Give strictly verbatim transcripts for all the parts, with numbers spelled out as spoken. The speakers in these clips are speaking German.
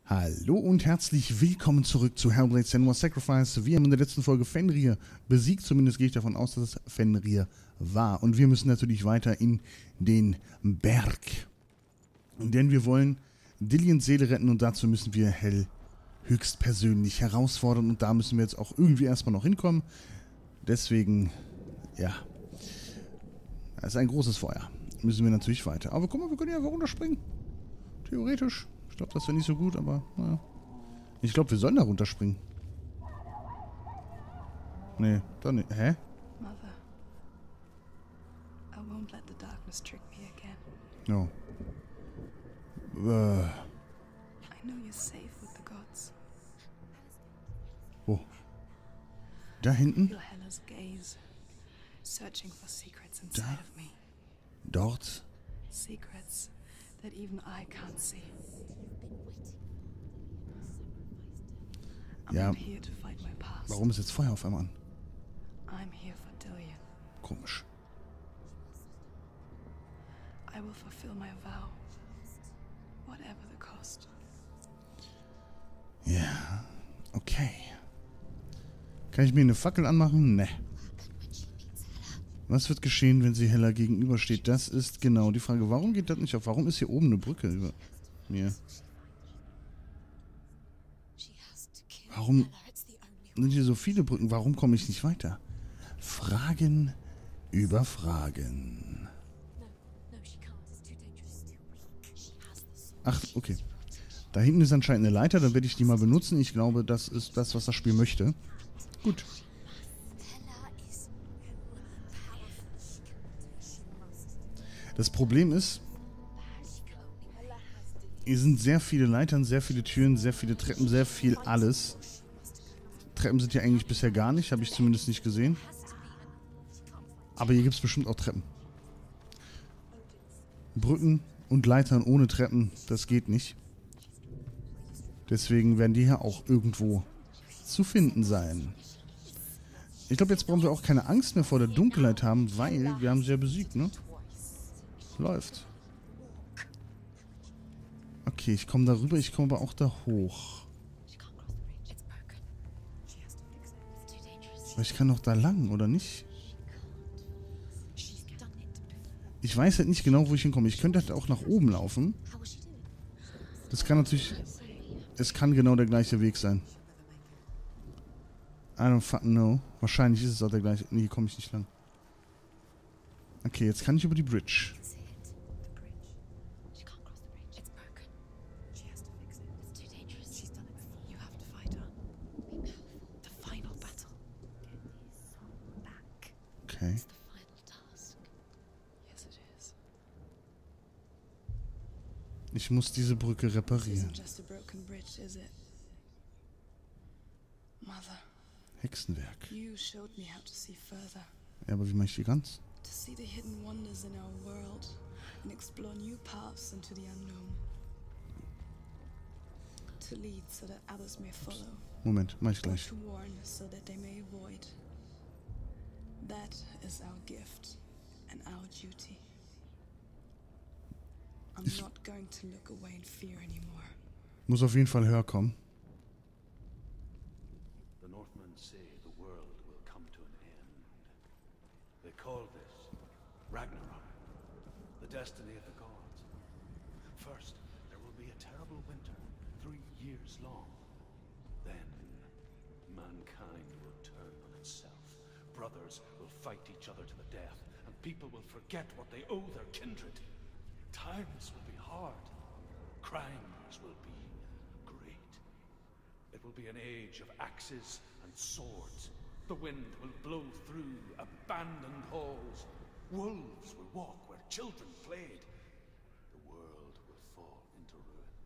Hallo und herzlich willkommen zurück zu Hellblade: Senua's Sacrifice. Wir haben in der letzten Folge Fenrir besiegt, zumindest gehe ich davon aus, dass es Fenrir war. Und wir müssen natürlich weiter in den Berg. Denn wir wollen Dillions Seele retten und dazu müssen wir Hel höchstpersönlich herausfordern. Und da müssen wir jetzt auch irgendwie erstmal noch hinkommen. Deswegen, ja, das ist ein großes Feuer. Müssen wir natürlich weiter. Aber guck mal, wir können ja einfach runterspringen. Theoretisch. Ich glaube, das wäre nicht so gut, aber naja. Ich glaube, wir sollen da runterspringen. Nee, dann nicht. Hä? Mother, I won't let the darkness trick me again. No. Äh. I know you're safe with the gods. Wo? Da hinten? Feel Hela's gaze, searching for secrets inside Da? of me. Dort? Secrets that even I can't see. I'm Ja. not here to fight my past. Warum ist jetzt Feuer auf einmal an? I'm here for Dillion. Komisch. I will fulfill my vow, whatever the cost. Ja. Okay. Kann ich mir eine Fackel anmachen? Ne. Was wird geschehen, wenn sie Hela gegenübersteht? Das ist genau die Frage. Warum geht das nicht auf? Warum ist hier oben eine Brücke über mir? Warum sind hier so viele Brücken? Warum komme ich nicht weiter? Fragen über Fragen. Ach, okay. Da hinten ist anscheinend eine Leiter, dann werde ich die mal benutzen. Ich glaube, das ist das, was das Spiel möchte. Gut. Das Problem ist, hier sind sehr viele Leitern, sehr viele Türen, sehr viele Treppen, sehr viel alles. Treppen sind hier eigentlich bisher gar nicht, habe ich zumindest nicht gesehen. Aber hier gibt es bestimmt auch Treppen. Brücken und Leitern ohne Treppen, das geht nicht. Deswegen werden die hier auch irgendwo zu finden sein. Ich glaube, jetzt brauchen wir auch keine Angst mehr vor der Dunkelheit haben, weil wir haben sie ja besiegt, ne? Läuft. Okay, ich komme da rüber, ich komme aber auch da hoch. Aber ich kann doch da lang, oder nicht? Ich weiß halt nicht genau, wo ich hinkomme. Ich könnte halt auch nach oben laufen. Das kann natürlich... Es kann genau der gleiche Weg sein. I don't fucking know. Wahrscheinlich ist es auch der gleiche... Nee, hier komme ich nicht lang. Okay, jetzt kann ich über die Bridge. Okay. Ich muss diese Brücke reparieren. Hexenwerk. Ja, aber wie mache ich die ganz? Moment, mach ich gleich. That is our gift and our duty. I'm Ich not going to look away in fear anymore. Muss auf jeden Fall höher kommen. The Northmen say the world will come to an end. They call this Ragnarok, the destiny of the gods. First, there will be a terrible winter, three years long. Then, mankind will turn on itself. Brothers will fight each other to the death, and people will forget what they owe their kindred. Times will be hard. Crimes will be great. It will be an age of axes and swords. The wind will blow through abandoned halls. Wolves will walk where children played. The world will fall into ruin.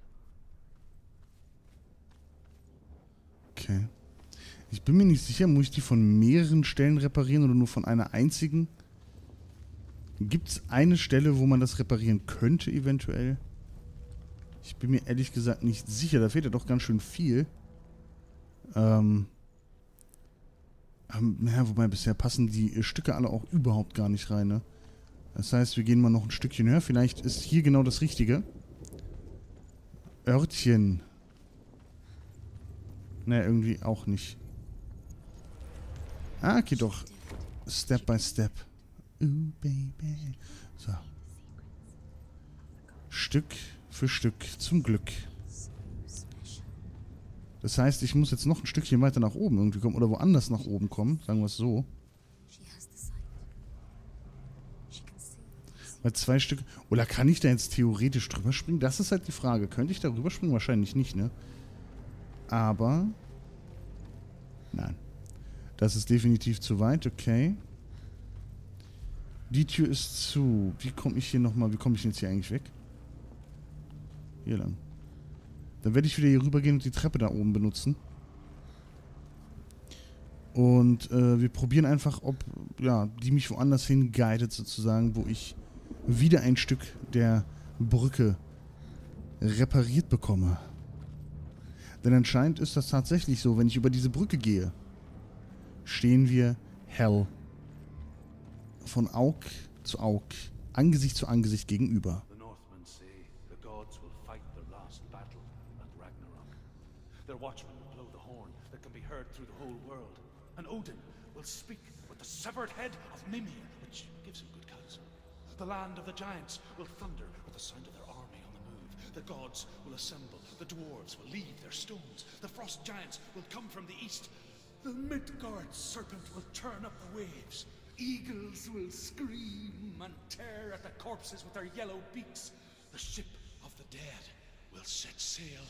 Okay. Ich bin mir nicht sicher, muss ich die von mehreren Stellen reparieren oder nur von einer einzigen? Gibt es eine Stelle, wo man das reparieren könnte, eventuell? Ich bin mir ehrlich gesagt nicht sicher. Da fehlt ja doch ganz schön viel. Ähm. Ja, wobei bisher passen die Stücke alle auch überhaupt gar nicht rein, ne? Das heißt, wir gehen mal noch ein Stückchen höher. Vielleicht ist hier genau das Richtige. Örtchen. Ne, irgendwie auch nicht. Ah, geht doch. Step by Step. Ooh, baby. So. Stück für Stück. Zum Glück. Das heißt, ich muss jetzt noch ein Stückchen weiter nach oben irgendwie kommen. Oder woanders nach oben kommen. Sagen wir es so. Weil zwei Stück... Oder kann ich da jetzt theoretisch drüber springen? Das ist halt die Frage. Könnte ich da rüber springen? Wahrscheinlich nicht, ne? Aber... Nein. Das ist definitiv zu weit. Okay. Die Tür ist zu. Wie komme ich hier nochmal... Wie komme ich jetzt hier eigentlich weg? Hier lang. Dann werde ich wieder hier rübergehen und die Treppe da oben benutzen. Und äh, wir probieren einfach, ob ja, die mich woanders hin guidet sozusagen, wo ich wieder ein Stück der Brücke repariert bekomme. Denn anscheinend ist das tatsächlich so, wenn ich über diese Brücke gehe, stehen wir Hell von Aug zu Aug, Angesicht zu Angesicht gegenüber. The Northmen say the gods will fight their last battle at Ragnarok. Their watchmen will blow the horn that can be heard through the whole world. And Odin will speak with the severed head of Mimir, which gives him good counsel. The land of the giants will thunder with the sound of their army on the move. The gods will assemble. The dwarves will leave their stones. The frost giants will come from the east. The Midgard serpent will turn up the waves. Eagles will scream and tear at the corpses with their yellow beaks. The ship of the dead will set sail.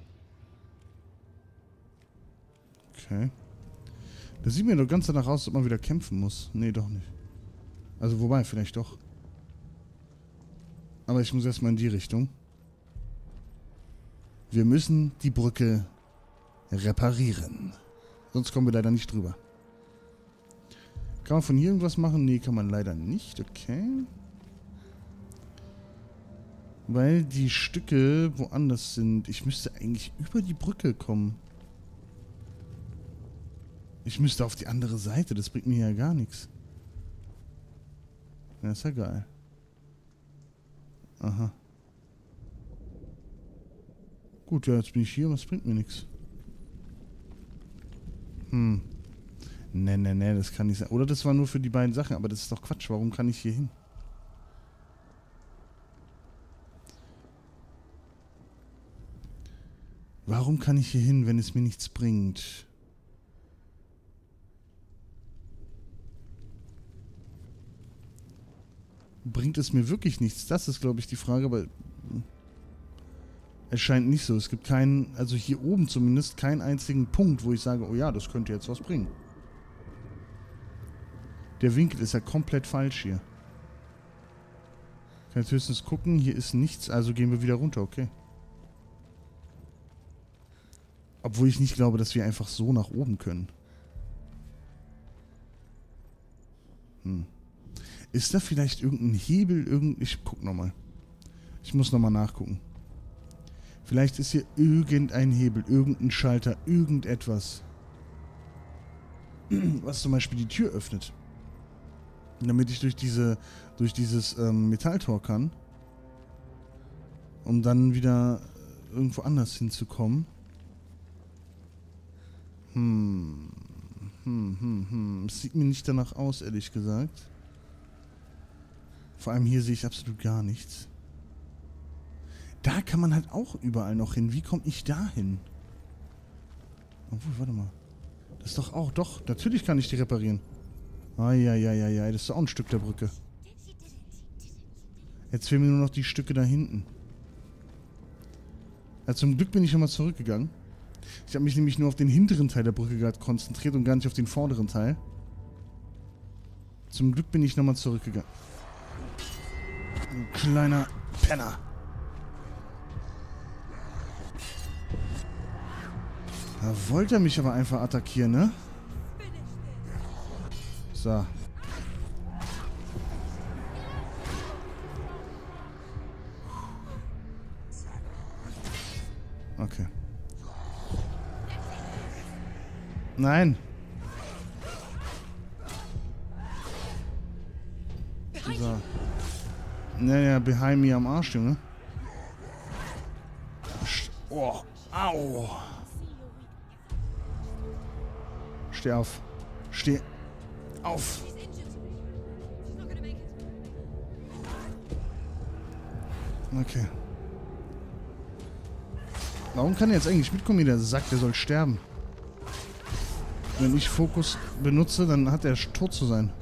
Okay. Das sieht mir doch ganz danach aus, dass man wieder kämpfen muss. Nee, doch nicht. Also wobei, vielleicht doch. Aber ich muss erstmal in die Richtung. Wir müssen die Brücke reparieren. Sonst kommen wir leider nicht drüber. Kann man von hier irgendwas machen? Nee, kann man leider nicht. Okay. Weil die Stücke woanders sind. Ich müsste eigentlich über die Brücke kommen. Ich müsste auf die andere Seite. Das bringt mir ja gar nichts. Ja, ist ja geil. Aha. Gut, ja, jetzt bin ich hier, aber es bringt mir nichts. Hm. Ne, ne, ne, das kann nicht sein. Oder das war nur für die beiden Sachen, aber das ist doch Quatsch. Warum kann ich hier hin? Warum kann ich hier hin, wenn es mir nichts bringt? Bringt es mir wirklich nichts? Das ist, glaube ich, die Frage, aber es scheint nicht so. Es gibt keinen, also hier oben zumindest, keinen einzigen Punkt, wo ich sage, oh ja, das könnte jetzt was bringen. Der Winkel ist ja komplett falsch hier. Ich kann jetzt höchstens gucken, hier ist nichts, also gehen wir wieder runter, okay. Obwohl ich nicht glaube, dass wir einfach so nach oben können. Hm. Ist da vielleicht irgendein Hebel, irgendein... Ich guck nochmal. Ich muss nochmal nachgucken. Vielleicht ist hier irgendein Hebel, irgendein Schalter, irgendetwas. Was zum Beispiel die Tür öffnet. Damit ich durch diese, durch dieses ähm, Metalltor kann. Um dann wieder irgendwo anders hinzukommen. Hm. Hm, hm, hm. Es sieht mir nicht danach aus, ehrlich gesagt. Vor allem hier sehe ich absolut gar nichts. Da kann man halt auch überall noch hin. Wie komme ich da hin? Obwohl, warte mal. Das ist doch auch, doch, natürlich kann ich die reparieren. Eieieiei, das ist auch ein Stück der Brücke. Jetzt fehlen mir nur noch die Stücke da hinten. Ja, zum Glück bin ich nochmal zurückgegangen. Ich habe mich nämlich nur auf den hinteren Teil der Brücke gerade konzentriert und gar nicht auf den vorderen Teil. Zum Glück bin ich nochmal zurückgegangen. Du kleiner Penner. Da wollte er mich aber einfach attackieren, ne? So. Okay. Nein. So. Naja, behind me am Arsch, Junge. Oh, au. Steh auf. Steh auf. Okay. Warum kann er jetzt eigentlich mitkommen, der Sack? Der soll sterben. Wenn ich Fokus benutze, dann hat er tot zu sein.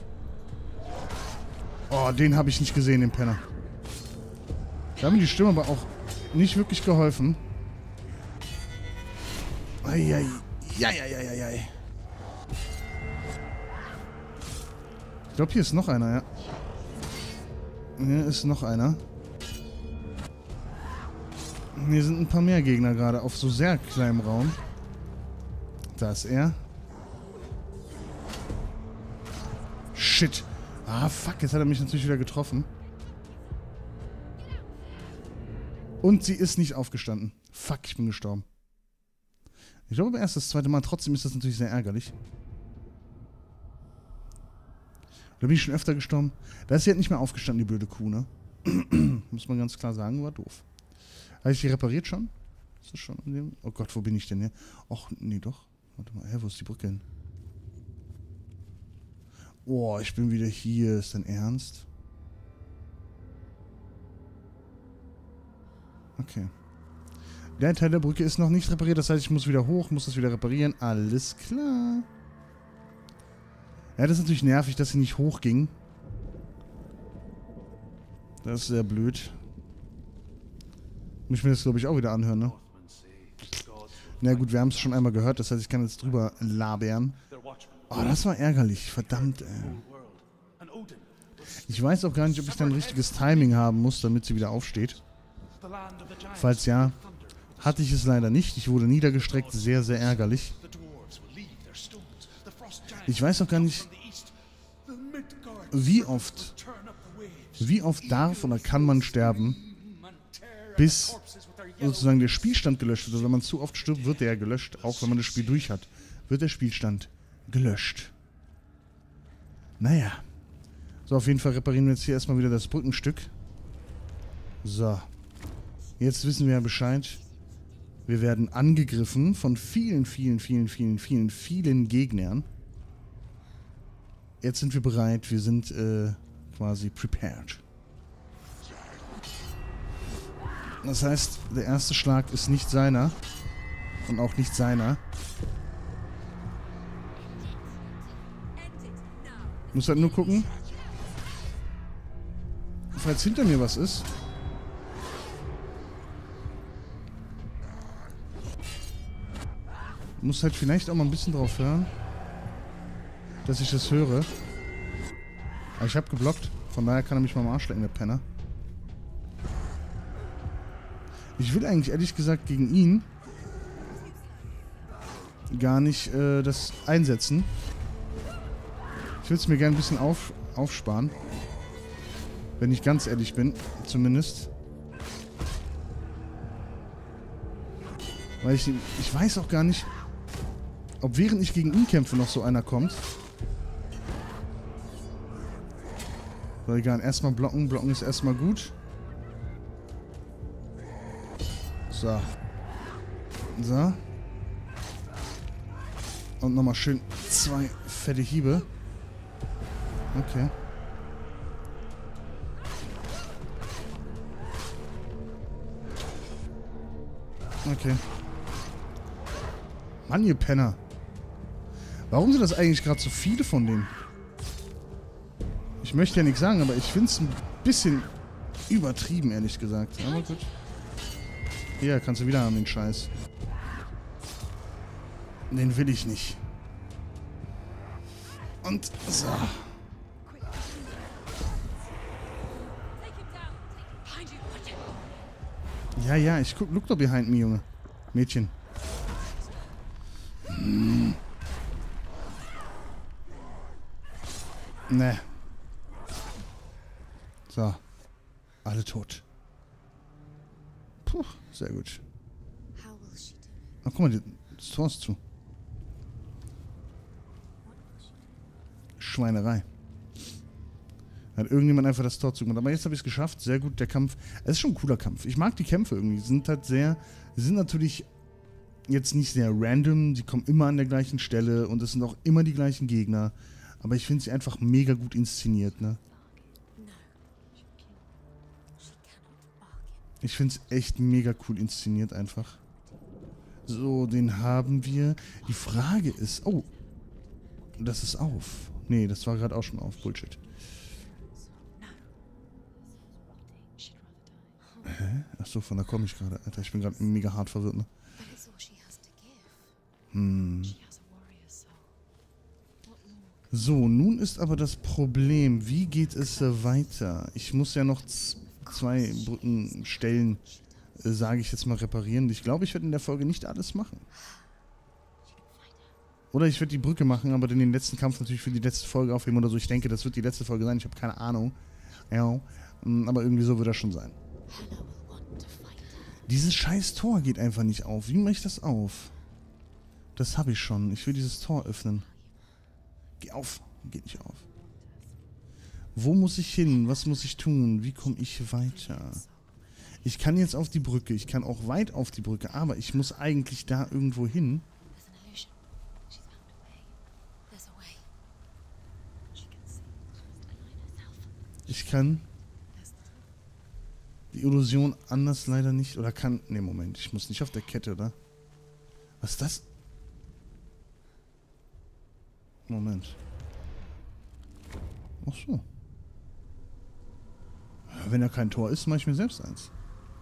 Oh, den habe ich nicht gesehen, den Penner. Da haben mir die Stimme aber auch nicht wirklich geholfen. Eieiei. Eieiei. Ich glaube, hier ist noch einer, ja. Hier ist noch einer. Hier sind ein paar mehr Gegner gerade auf so sehr kleinem Raum. Da ist er. Shit. Ah, fuck. Jetzt hat er mich natürlich wieder getroffen. Und sie ist nicht aufgestanden. Fuck, ich bin gestorben. Ich glaube aber erst das zweite Mal. Trotzdem ist das natürlich sehr ärgerlich. Da bin ich schon öfter gestorben. Da ist sie halt nicht mehr aufgestanden, die blöde Kuh, ne? Muss man ganz klar sagen, war doof. Habe ich die repariert schon? Ist das schon in dem? Oh Gott, wo bin ich denn hier? Och, nee, doch. Warte mal, hä, wo ist die Brücke hin? Oh, ich bin wieder hier. Ist dein Ernst? Okay. Der Teil der Brücke ist noch nicht repariert. Das heißt, ich muss wieder hoch, muss das wieder reparieren. Alles klar. Ja, das ist natürlich nervig, dass sie nicht hochging. Das ist sehr blöd. Muss ich mir das, glaube ich, auch wieder anhören, ne? Na gut, wir haben es schon einmal gehört. Das heißt, ich kann jetzt drüber labern. Oh, das war ärgerlich. Verdammt, ey. Ich weiß auch gar nicht, ob ich dann ein richtiges Timing haben muss, damit sie wieder aufsteht. Falls ja, hatte ich es leider nicht. Ich wurde niedergestreckt. Sehr, sehr ärgerlich. Ich weiß auch gar nicht, wie oft, wie oft darf oder kann man sterben, bis sozusagen der Spielstand gelöscht wird. Also wenn man zu oft stirbt, wird der ja gelöscht. Auch wenn man das Spiel durch hat, wird der Spielstand gelöscht. Naja. So, auf jeden Fall reparieren wir jetzt hier erstmal wieder das Brückenstück. So. Jetzt wissen wir ja Bescheid. Wir werden angegriffen von vielen, vielen, vielen, vielen, vielen, vielen Gegnern. Jetzt sind wir bereit. Wir sind äh, quasi prepared. Das heißt, der erste Schlag ist nicht seiner. Und auch nicht seiner. Ich muss halt nur gucken, falls hinter mir was ist. Ich muss halt vielleicht auch mal ein bisschen drauf hören, dass ich das höre. Aber ich habe geblockt. Von daher kann er mich mal am Arsch lecken, der Penner. Ich will eigentlich ehrlich gesagt gegen ihn gar nicht äh, das einsetzen. Ich will es mir gerne ein bisschen auf, aufsparen. Wenn ich ganz ehrlich bin, zumindest. Weil ich, ich weiß auch gar nicht, ob während ich gegen ihn kämpfe noch so einer kommt. So, egal. Erstmal blocken. Blocken ist erstmal gut. So. So. Und nochmal schön zwei fette Hiebe. Okay. Okay. Mann, ihr Penner. Warum sind das eigentlich gerade so viele von denen? Ich möchte ja nichts sagen, aber ich finde es ein bisschen übertrieben, ehrlich gesagt. Aber gut. Hier, kannst du wieder haben, den Scheiß. Den will ich nicht. Und so. Ja, ja, ich guck, look doch behind me, Junge. Mädchen. Hm. Ne. So. Alle tot. Puh, sehr gut. Ach, guck mal, das Tor ist zu. Schweinerei. Hat irgendjemand einfach das Tor zugemacht. Aber jetzt habe ich es geschafft. Sehr gut, der Kampf. Es ist schon ein cooler Kampf. Ich mag die Kämpfe irgendwie. Die sind halt sehr... Die sind natürlich jetzt nicht sehr random, die kommen immer an der gleichen Stelle und es sind auch immer die gleichen Gegner. Aber ich finde sie einfach mega gut inszeniert, ne? Ich finde es echt mega cool inszeniert einfach. So, den haben wir. Die Frage ist... Oh, das ist auf. Nee, das war gerade auch schon auf. Bullshit. Hä? Achso, von da komme ich gerade. Alter, ich bin gerade mega hart verwirrt, ne? Hm. So, nun ist aber das Problem, wie geht es weiter? Ich muss ja noch zwei Brückenstellen, äh, sage ich jetzt mal, reparieren. Ich glaube, ich werde in der Folge nicht alles machen. Oder ich werde die Brücke machen, aber dann den letzten Kampf natürlich für die letzte Folge aufheben oder so. Ich denke, das wird die letzte Folge sein. Ich habe keine Ahnung. Ja, aber irgendwie so wird das schon sein. Dieses scheiß Tor geht einfach nicht auf. Wie mache ich das auf? Das habe ich schon. Ich will dieses Tor öffnen. Geh auf. Geht nicht auf. Wo muss ich hin? Was muss ich tun? Wie komme ich weiter? Ich kann jetzt auf die Brücke. Ich kann auch weit auf die Brücke. Aber ich muss eigentlich da irgendwo hin. Ich kann die Illusion anders leider nicht. Oder kann... Ne, Moment. Ich muss nicht auf der Kette, oder? Was ist das? Moment. Ach so. Wenn da kein Tor ist, mache ich mir selbst eins.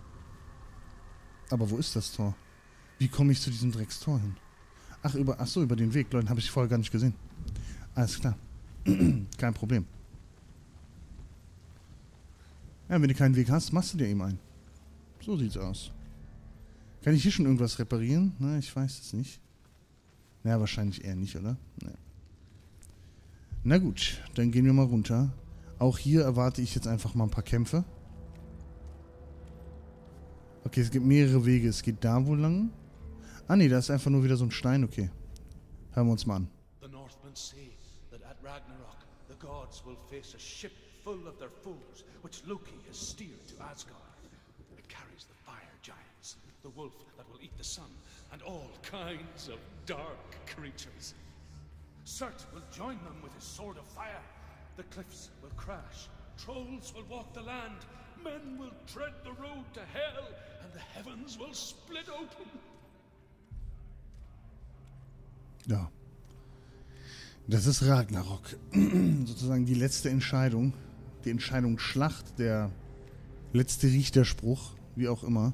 Aber wo ist das Tor? Wie komme ich zu diesem Dreckstor hin? Ach, über, ach so, über den Weg. Leute, habe ich vorher gar nicht gesehen. Alles klar. Kein Problem. Ja, wenn du keinen Weg hast, machst du dir eben einen. So sieht's aus. Kann ich hier schon irgendwas reparieren? Na, ich weiß es nicht. Naja, wahrscheinlich eher nicht, oder? Nee. Na gut, dann gehen wir mal runter. Auch hier erwarte ich jetzt einfach mal ein paar Kämpfe. Okay, es gibt mehrere Wege. Es geht da wohl lang. Ah ne, da ist einfach nur wieder so ein Stein. Okay. Hören wir uns mal an. The Northmen say that at Ragnarok the gods will face a ship full of their foes, which Loki has steered to Asgard. It carries the fire giants, the wolf that will eat the sun, and all kinds of dark creatures. Surt will join them with his sword of fire. The cliffs will crash, trolls will walk the land, men will tread the road to hell, and the heavens will split open. Ja. Das ist Ragnarok. Sozusagen die letzte Entscheidung. Die Entscheidungsschlacht, der letzte Richterspruch, wie auch immer.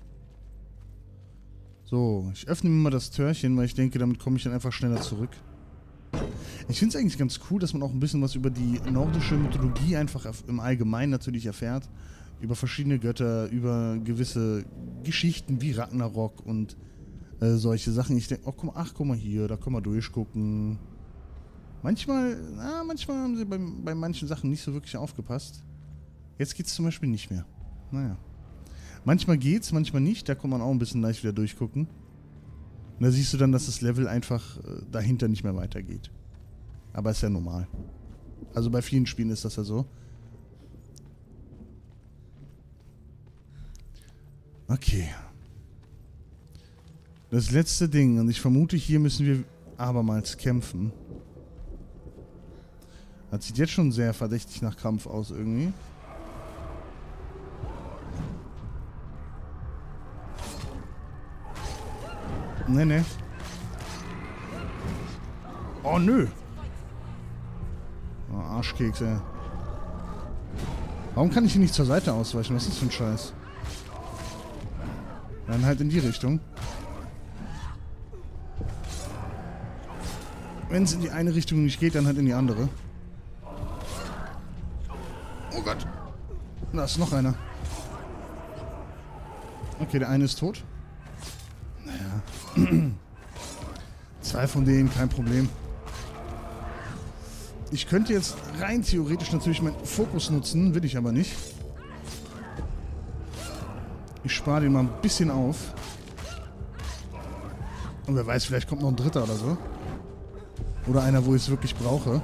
So, ich öffne mir mal das Türchen, weil ich denke, damit komme ich dann einfach schneller zurück. Ich finde es eigentlich ganz cool, dass man auch ein bisschen was über die nordische Mythologie einfach im Allgemeinen natürlich erfährt. Über verschiedene Götter, über gewisse Geschichten wie Ragnarok und äh, solche Sachen. Ich denke, oh, guck mal, ach, guck mal hier, da können wir durchgucken. Manchmal, na, manchmal haben sie bei, bei manchen Sachen nicht so wirklich aufgepasst. Jetzt geht es zum Beispiel nicht mehr. Naja. Manchmal geht's, manchmal nicht. Da kann man auch ein bisschen leicht wieder durchgucken. Und da siehst du dann, dass das Level einfach äh, dahinter nicht mehr weitergeht. Aber ist ja normal. Also bei vielen Spielen ist das ja so. Okay. Das letzte Ding. Und ich vermute, hier müssen wir abermals kämpfen. Das sieht jetzt schon sehr verdächtig nach Kampf aus irgendwie. Nee, nee. Oh, nö. Oh, Arschkeks, ey. Warum kann ich hier nicht zur Seite ausweichen? Was ist das für ein Scheiß? Dann halt in die Richtung. Wenn es in die eine Richtung nicht geht, dann halt in die andere. Oh Gott. Da ist noch einer. Okay, der eine ist tot. Naja. Zwei von denen, kein Problem. Ich könnte jetzt rein theoretisch natürlich meinen Fokus nutzen, will ich aber nicht. Ich spare den mal ein bisschen auf. Und wer weiß, vielleicht kommt noch ein dritter oder so. Oder einer, wo ich es wirklich brauche.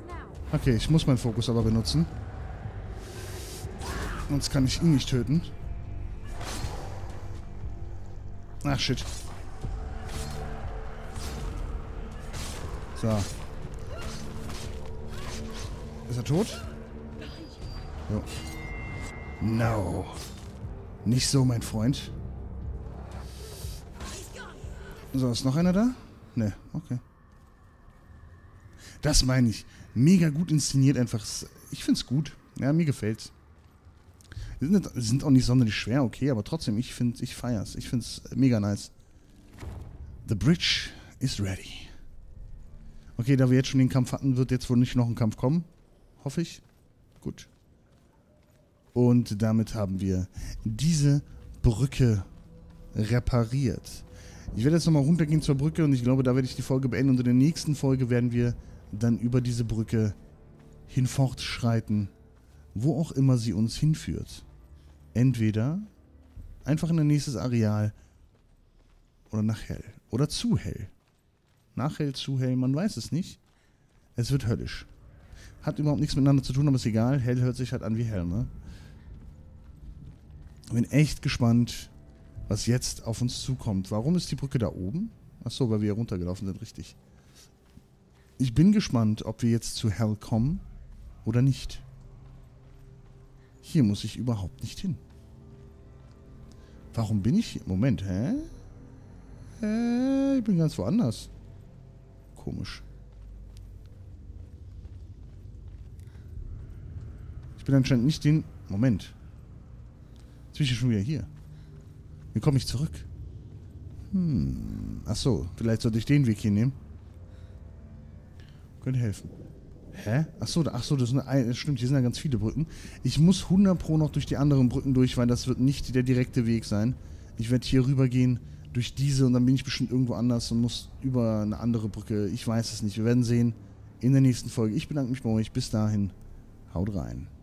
Okay, ich muss meinen Fokus aber benutzen. Sonst kann ich ihn nicht töten. Ach, shit. So. Ist er tot? Jo. No. Nicht so, mein Freund. So, ist noch einer da? Ne, okay. Das meine ich. Mega gut inszeniert einfach. Ich find's gut. Ja, mir gefällt's. Die sind, sind auch nicht sonderlich schwer, okay, aber trotzdem, ich finde, ich feier's. Ich find's mega nice. The bridge is ready. Okay, da wir jetzt schon den Kampf hatten, wird jetzt wohl nicht noch ein Kampf kommen. Hoffe ich. Gut. Und damit haben wir diese Brücke repariert. Ich werde jetzt nochmal runtergehen zur Brücke und ich glaube, da werde ich die Folge beenden. Und in der nächsten Folge werden wir dann über diese Brücke hinfortschreiten, wo auch immer sie uns hinführt. Entweder einfach in ein nächstes Areal oder nach hell. Oder zu hell. Nach hell, zu hell, man weiß es nicht. Es wird höllisch. Hat überhaupt nichts miteinander zu tun, aber ist egal. Hell hört sich halt an wie hell, ne? Bin echt gespannt, was jetzt auf uns zukommt. Warum ist die Brücke da oben? Achso, weil wir hier runtergelaufen sind, richtig. Ich bin gespannt, ob wir jetzt zu Hell kommen oder nicht. Hier muss ich überhaupt nicht hin. Warum bin ich hier? Moment, hä? Äh, ich bin ganz woanders. Komisch. Ich bin anscheinend nicht den... Moment. Jetzt bin ich schon wieder hier. Wie komme ich zurück? Hm. Achso, vielleicht sollte ich den Weg hier nehmen. Könnte helfen. Hä? Achso, achso, das, das stimmt, hier sind ja ganz viele Brücken. Ich muss hundert Pro noch durch die anderen Brücken durch, weil das wird nicht der direkte Weg sein. Ich werde hier rüber gehen, durch diese, und dann bin ich bestimmt irgendwo anders und muss über eine andere Brücke. Ich weiß es nicht. Wir werden sehen in der nächsten Folge. Ich bedanke mich bei euch. Bis dahin. Haut rein.